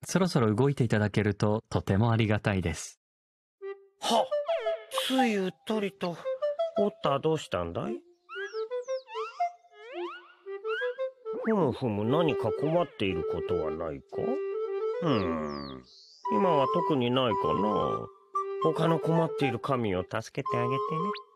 そろそろ動いていただけるととてもありがたいです。 はっ、ついうっとりと。おったどうしたんだい？ふむふむ、何か困っていることはないか？今は特にないかな。他の困っている神を助けてあげてね。